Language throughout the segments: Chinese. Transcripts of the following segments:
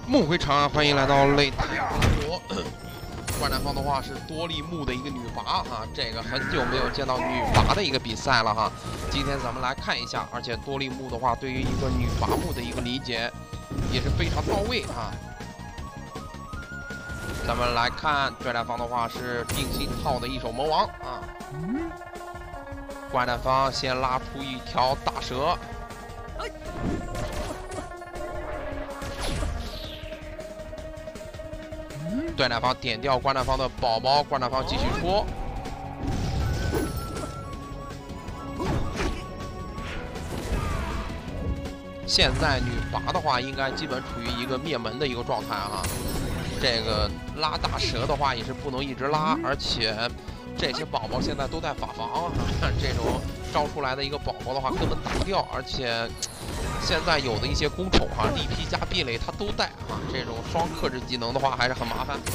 梦回场，欢迎来到擂台王国。观战方的话是多利木的一个女拔哈，这个很久没有见到女拔的一个比赛了哈。今天咱们来看一下，而且多利木的话对于一个女拔木的一个理解也是非常到位啊。咱们来看观战方的话是定心套的一手魔王啊。观战方先拉出一条大蛇。 对战方点掉观战方的宝宝，观战方继续出。现在女拔的话，应该基本处于一个灭门的一个状态哈。这个拉大蛇的话也是不能一直拉，而且这些宝宝现在都在法防，这种招出来的一个宝宝的话根本打不掉，而且。 现在有的一些攻宠哈，力劈加壁垒它都带啊，这种双克制技能的话还是很麻烦。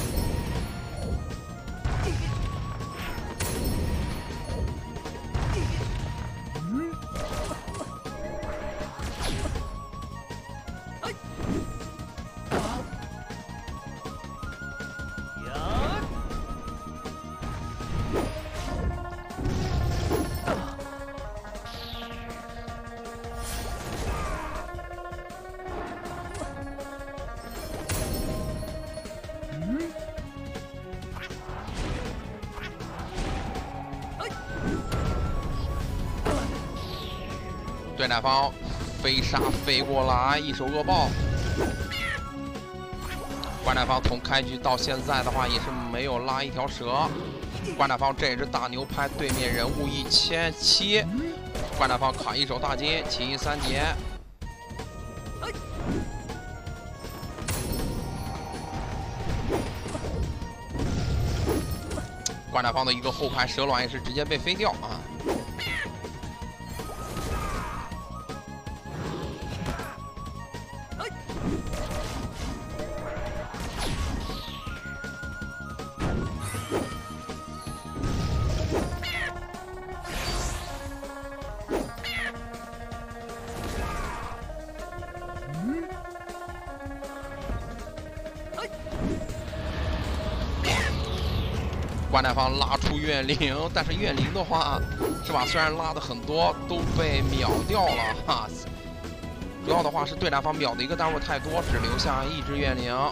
对战方飞沙飞过来，一手恶爆。观战方从开局到现在的话也是没有拉一条蛇。观战方这只大牛拍对面人物1700，观战方卡一手大金，起因3节。观战方的一个后排蛇卵也是直接被飞掉啊。 观战方拉出怨灵，但是怨灵的话，是吧？虽然拉的很多，都被秒掉了哈。主要的话是对战方秒的一个单位太多，只留下一只怨灵。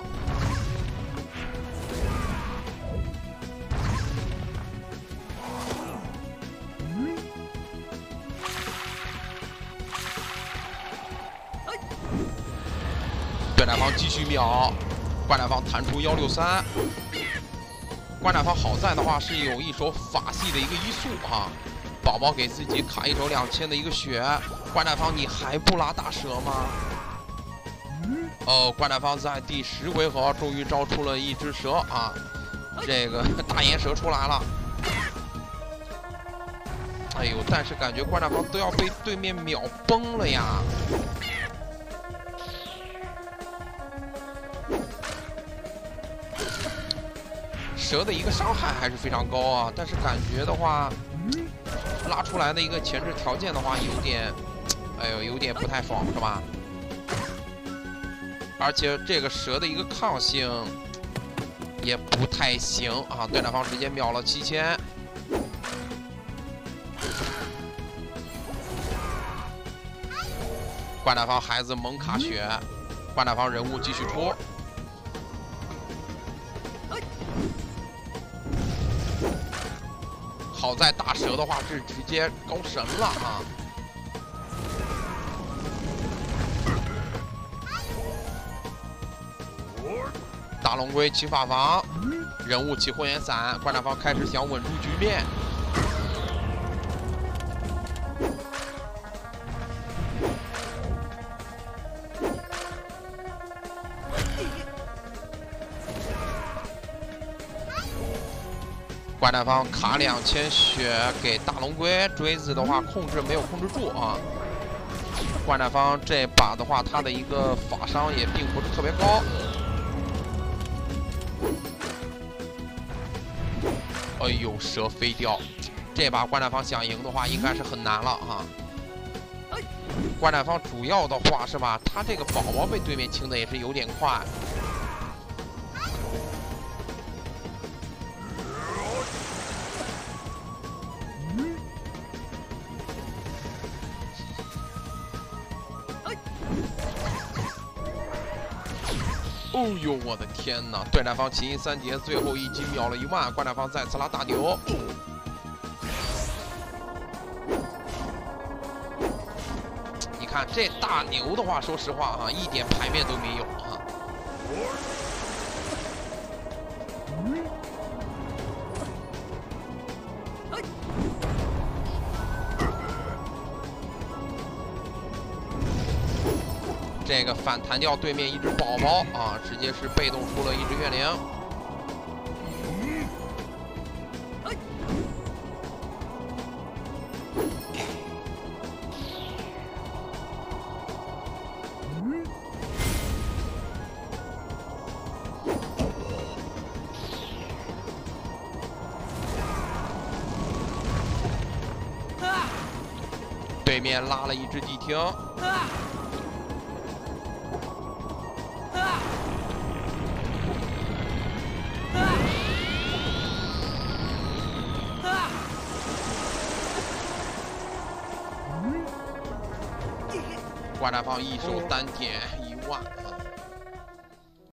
对战方继续秒，观战方弹出163。 观战方好在的话是有一手法系的一个移速哈，宝宝给自己卡一手2000的一个血。观战方你还不拉大蛇吗？哦，观战方在第10回合终于招出了一只蛇啊，这个大岩蛇出来了。哎呦，但是感觉观战方都要被对面秒崩了呀。 蛇的一个伤害还是非常高啊，但是感觉的话，拉出来的一个前置条件的话，有点，哎呦，有点不太爽，是吧？而且这个蛇的一个抗性也不太行啊，对战方直接秒了7000。观战方孩子猛卡血，观战方人物继续出。 好在大蛇的话是直接高神了啊！大龙龟起法防，人物起火焰伞，观战方开始想稳住局面。观战方卡2000血给大龙龟，锥子的话控制没有控制住啊。观战方这把的话，他的一个法伤也并不是特别高。哎呦，蛇飞掉，这把观战方想赢的话，应该是很难了哈。 观战方主要的话是吧，他这个宝宝被对面清的也是有点快。哦呦，我的天哪！对战方奇银三杰最后一击秒了10000，观战方再次拉大牛。你看这大牛的话，说实话啊，一点牌面都没有啊。这个反弹掉对面一只宝宝啊，直接是被动出了一只月灵。对面拉了一只地听。观战方一手单点10000。